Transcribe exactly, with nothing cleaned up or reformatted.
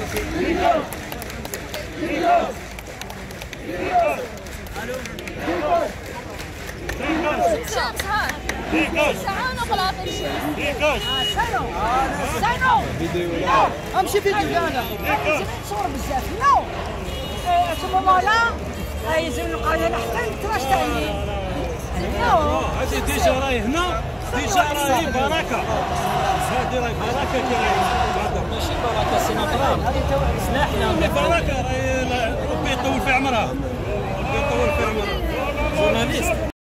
امشي فيديو انا نصور بزاف نو ثم مالا يجيو القريه حتى التراش تاعي نو هذه ديجا راهي هنا ديجا راهي بركه هذه راهي بركه كي راهي ماشي بركه سي نطران سلاحنا بركه راهي ربي يطول في عمرها ربي يطول في عمرها جورناليست